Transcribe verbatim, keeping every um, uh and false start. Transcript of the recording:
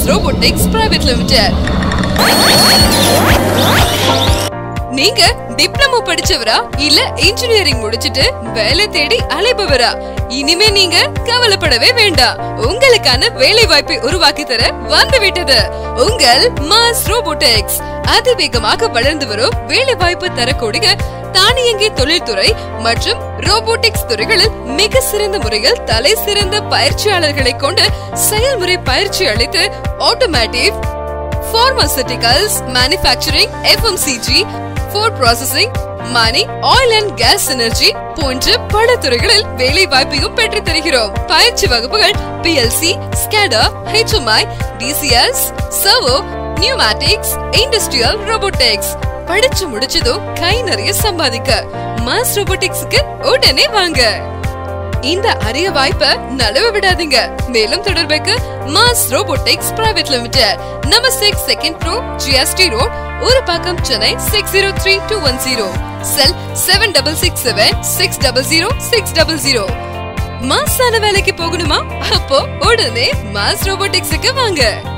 Robotics private limited. நீங்க diploma படிச்சவரா இல்ல இன்ஜினியரிங் முடிச்சிட்டு வேலை தேடி அலைபவரா? இனிமே நீங்க கவலைப்படவே வேண்டாம். உங்களுக்கான வேலை வாய்ப்பை உருவாக்கி தர வந்து விட்டது உங்கள் மாஸ் ரோபோட்டிக்ஸ். அதிவேகமாக வளர்ந்து வரும் வேலை வாய்ப்பு தரக்கூடிய தானியங்கி தொழில்துறை மற்றும் ரோபோட்டிக்ஸ் துறைகளில் மிக சிறந்த முறையில் தலை சிறந்த பயிற்சியாளர்களை கொண்டு செயல்முறை பயிற்சி அளித்து automotive, pharmaceuticals, manufacturing, F M C G, food processing, mining, oil and gas energy போன்ற பல துறைகளில் வேலை வாய்ப்பையும் பெற்று தருகிறோம். பயிற்சி வகுப்புகள் P L C, SCADA, H M I, D C S, Servo, Pneumatics, Industrial Robotics. படிச்சு முடிச்சதும் கை நிறைய சம்பாதிக்க மாஸ் ரோபோட்டிக்ஸ்க்கு உடனே வாங்க. இந்த அரிய வாய்ப்பை நழுவ விடாதீங்க. மேலும் தொடர்புக்கு Mass Robotics private limited, number six second ப்ரோ, G S T road, Urapakkam, Chennai six zero three two one zero. Cell seven double six seven six double zero six double zero. மாசான வேலைக்கு போகணுமா? அப்போ உடனே மாஸ் ரோபோட்டிக்ஸுக்கு வாங்க.